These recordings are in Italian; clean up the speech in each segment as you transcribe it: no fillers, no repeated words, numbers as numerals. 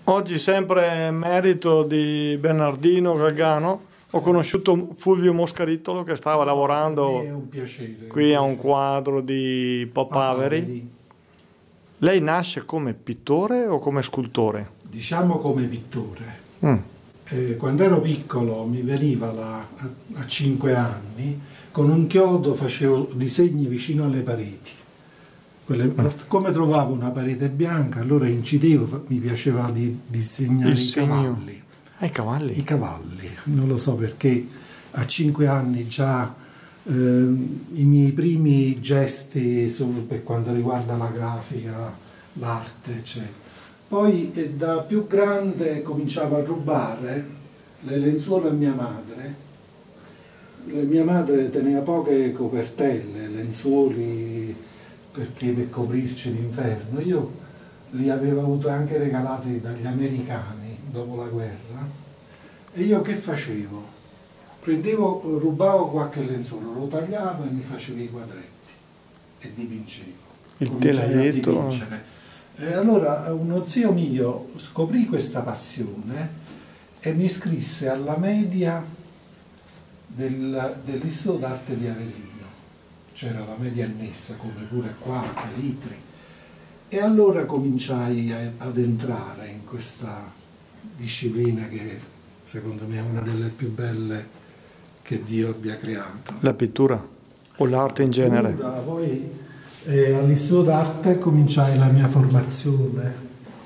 Oggi, sempre merito di Bernardino Galgano, ho conosciuto Fulvio Moscaritolo che stava È lavorando un piacere. qui a un quadro di Papaveri. Lei nasce come pittore o come scultore? Diciamo come pittore. Mm. Quando ero piccolo mi veniva a 5 anni, con un chiodo facevo disegni vicino alle pareti. Come trovavo una parete bianca, allora incidevo, mi piaceva di disegnare i cavalli. I cavalli? I cavalli, non lo so perché a 5 anni già i miei primi gesti per quanto riguarda la grafica, l'arte, eccetera. Poi da più grande cominciavo a rubare le lenzuola a mia madre. Mia madre teneva poche copertelle, lenzuoli per coprirci l'inferno. Io li avevo avuti anche regalati dagli americani dopo la guerra. E io che facevo? Rubavo qualche lenzuolo, lo tagliavo e mi facevo i quadretti e dipingevo. Il telaretto. E allora uno zio mio scoprì questa passione e mi iscrisse alla media dell'Istituto d'Arte di Avellino. C'era la media annessa, come pure qua a Calitri. E allora cominciai ad entrare in questa disciplina che secondo me è una delle più belle che Dio abbia creato. La pittura o l'arte in genere? Poi all'Istituto d'Arte cominciai la mia formazione,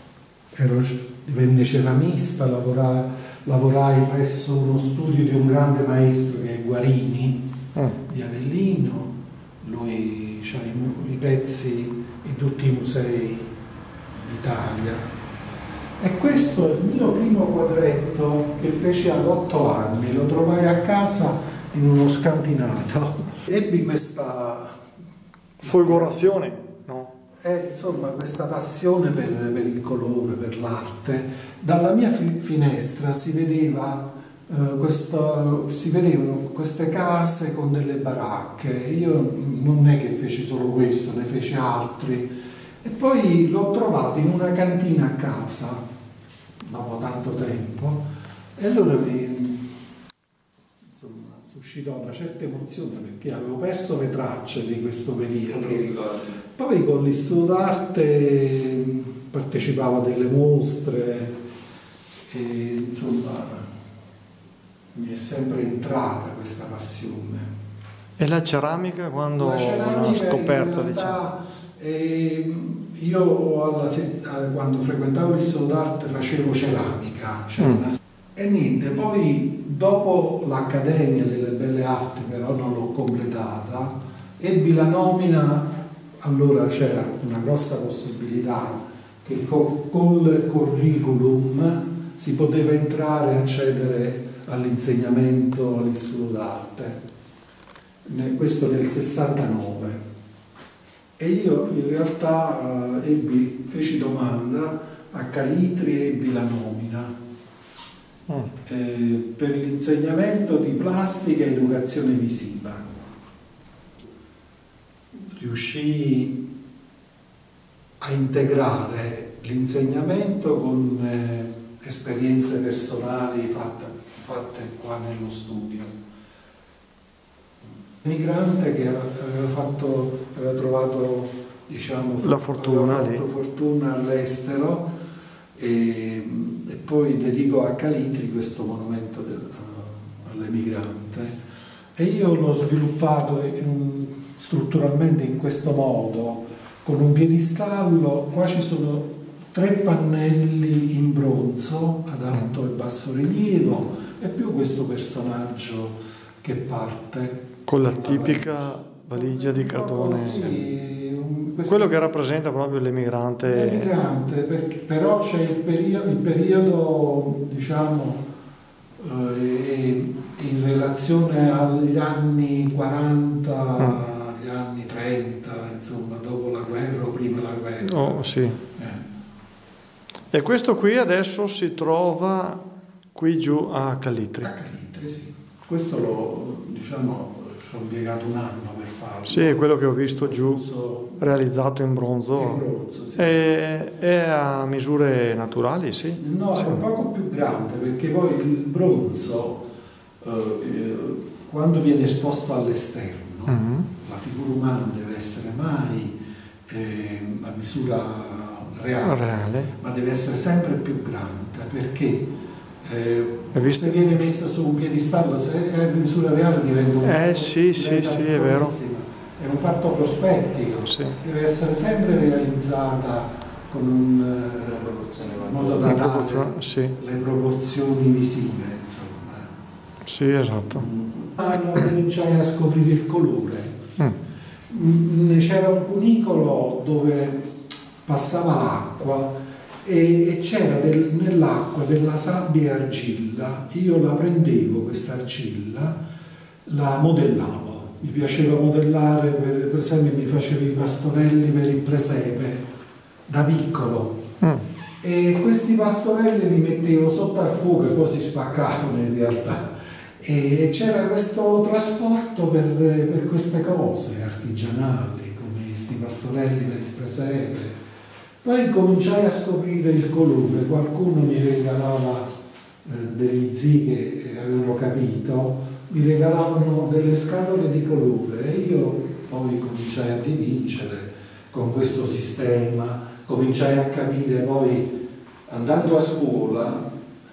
divenne ceramista, lavorai presso uno studio di un grande maestro che è Guarini di Avellino. Lui ha i pezzi in tutti i musei d'Italia. E questo è il mio primo quadretto che feci ad 8 anni, lo trovai a casa in uno scantinato. Ebbi questa folgorazione, no? Insomma, questa passione per il colore, per l'arte. Dalla mia finestra si vedevano queste case con delle baracche. Io non è che feci solo questo, ne feci altri. E poi l'ho trovato in una cantina a casa, dopo tanto tempo, e allora suscitò una certa emozione perché avevo perso le tracce di questo periodo. Poi con l'Istituto d'Arte partecipavo a delle mostre e insomma mi è sempre entrata questa passione. E la ceramica quando l'ho scoperta, diciamo? Io quando frequentavo l'Istituto d'Arte facevo ceramica, e niente, poi dopo l'Accademia delle Belle Arti, però non l'ho completata, ebbi la nomina. Allora c'era una grossa possibilità che col curriculum si poteva entrare e accedere all'insegnamento all'Istituto d'Arte, questo nel 69. E io in realtà feci domanda a Calitri e ebbi la nomina per l'insegnamento di plastica e educazione visiva. Riuscii a integrare l'insegnamento con esperienze personali fatte qua nello studio. Un migrante che aveva trovato, diciamo, la fortuna, fortuna all'estero e poi dedico a Calitri questo monumento all'emigrante. E io l'ho sviluppato strutturalmente in questo modo, con un piedistallo. Qua ci sono 3 pannelli in bronzo ad alto e basso rilievo e più questo personaggio che parte con la tipica valigia di cartone, quello che rappresenta proprio l'emigrante. Però c'è il periodo, diciamo, in relazione agli anni 40, agli anni 30, insomma, dopo la guerra o prima la guerra. Oh, sì. E questo qui adesso si trova qui giù a Calitri. A Calitri, sì. Questo ci ho impiegato un anno per farlo. Sì, è quello che ho visto giù, Fuso realizzato in bronzo. in bronzo, sì. È a misure naturali, sì? No, Sì. è un poco più grande perché poi il bronzo, quando viene esposto all'esterno, Mhm. la figura umana non deve essere mai a misura reale, Reale. ma deve essere sempre più grande perché Hai visto? se viene messa su un piedistallo, se è a misura reale diventa Sì, diventa sì, è vero. piccolissima. È un fatto prospettico, Sì. deve essere sempre realizzata con un modo da Le dare proporzioni, sì, le proporzioni visive, insomma. sì, esatto. Cominciai a scoprire il colore. C'era un cunicolo dove passava l'acqua e c'era nell'acqua della sabbia e argilla. Io la prendevo, questa argilla, la modellavo. Mi piaceva modellare, per esempio mi facevo i pastorelli per il presepe da piccolo. E questi pastorelli li mettevo sotto al fuoco e poi si spaccavano in realtà. E c'era questo trasporto per queste cose artigianali, come questi pastorelli per il presepe. Poi cominciai a scoprire il colore, qualcuno mi regalava, degli zii che avevano capito, mi regalavano delle scatole di colore e io poi cominciai a dipingere con questo sistema, cominciai a capire poi, andando a scuola,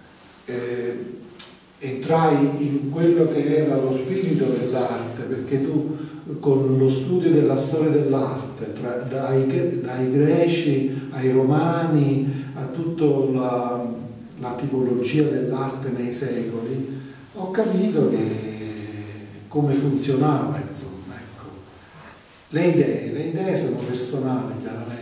entrai in quello che era lo spirito dell'arte, perché tu con lo studio della storia dell'arte, dai greci ai romani, a tutta la tipologia dell'arte nei secoli, ho capito come funzionava, insomma, ecco. Le idee sono personali, chiaramente.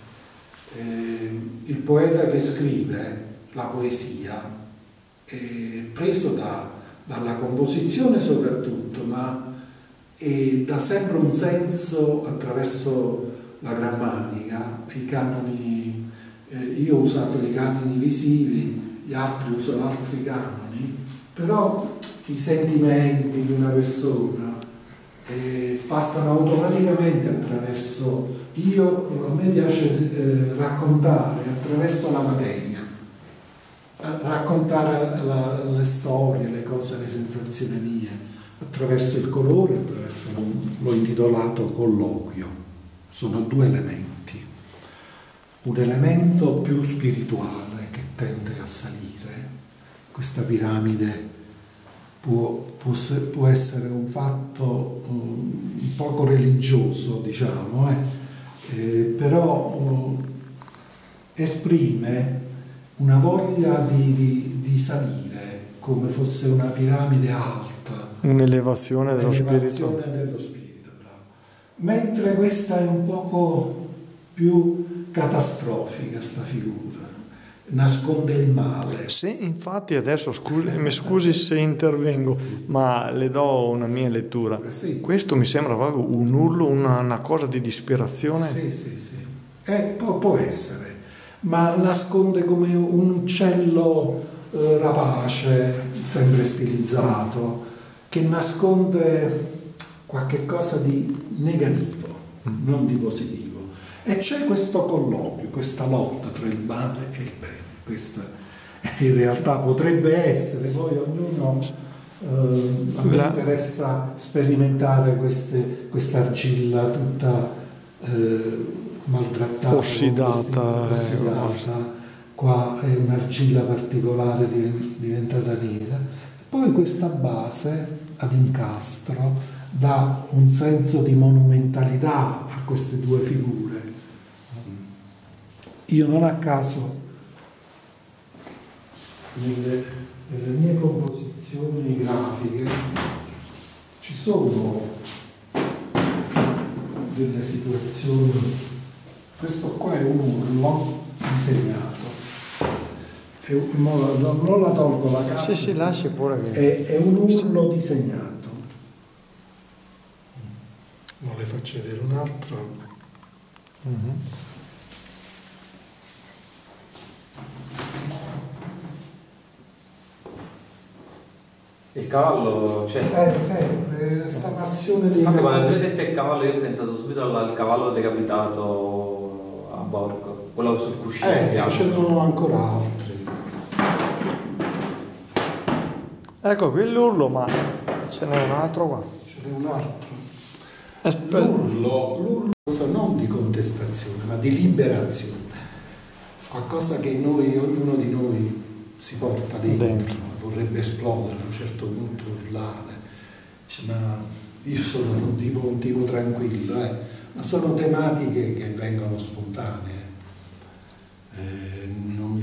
Il poeta che scrive la poesia è preso dalla composizione soprattutto, ma dà sempre un senso attraverso la grammatica, i canoni. Io ho usato i canoni visivi, gli altri usano altri canoni, però i sentimenti di una persona passano automaticamente attraverso. A me piace raccontare attraverso la materia, raccontare le storie, le cose, le sensazioni mie, attraverso il colore, l'ho intitolato colloquio. Sono due elementi. Un elemento più spirituale che tende a salire. Questa piramide può essere un fatto un poco religioso, diciamo, però esprime una voglia di salire, come fosse una piramide alta. Un'elevazione dello spirito. Bravo. Mentre questa è un poco più catastrofica, sta figura. Nasconde il male. Sì, infatti adesso mi scusi se intervengo, ma le do una mia lettura. Sì. Questo mi sembra proprio un urlo, una cosa di disperazione. Sì. Può essere, ma nasconde come un uccello rapace, sempre stilizzato, che nasconde qualche cosa di negativo, non di positivo. E c'è questo colloquio, questa lotta tra il male e il bene. Questa in realtà potrebbe essere, poi ognuno, a me interessa sperimentare questa argilla tutta maltrattata, ossidata. Qua è un'argilla particolare diventata nera. Poi questa base ad incastro dà un senso di monumentalità a queste due figure. Io non a caso nelle mie composizioni grafiche ci sono delle situazioni. Questo qua è un urlo disegnato. Non la tolgo la carta. Sì, lasci pure. È un urlo disegnato. Non le faccio vedere un altro. Il cavallo c'è. Sempre, questa passione dei Infatti quando cavalli. tu hai detto il cavallo io ho pensato subito al cavallo decapitato a Borgo, quello sul cuscino bianco. Ce ne sono ancora altri. Ecco qui l'urlo, ma ce n'è un altro qua. Ce n'è un altro. Aspetta. L'urlo non di contestazione, ma di liberazione. Qualcosa che noi, ognuno di noi si porta dentro. Vorrebbe esplodere a un certo punto, urlare. Dice, ma io sono un tipo tranquillo, ma sono tematiche che vengono spontanee. Non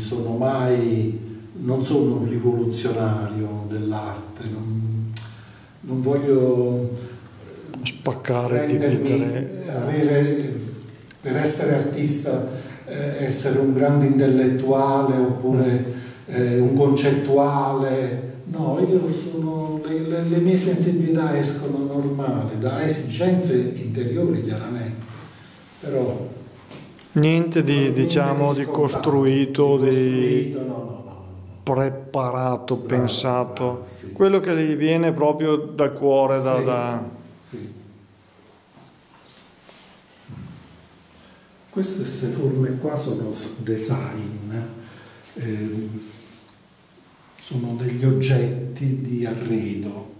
sono un rivoluzionario dell'arte, non voglio Spaccare, dividere. Per essere artista, essere un grande intellettuale oppure un concettuale. No, io sono, le mie sensibilità escono normali, da esigenze interiori chiaramente, però niente di, diciamo, di costruito, di no. preparato, pensato, bravo, sì. quello che gli viene proprio dal cuore, Sì. da... Sì. Queste forme qua sono design, sono degli oggetti di arredo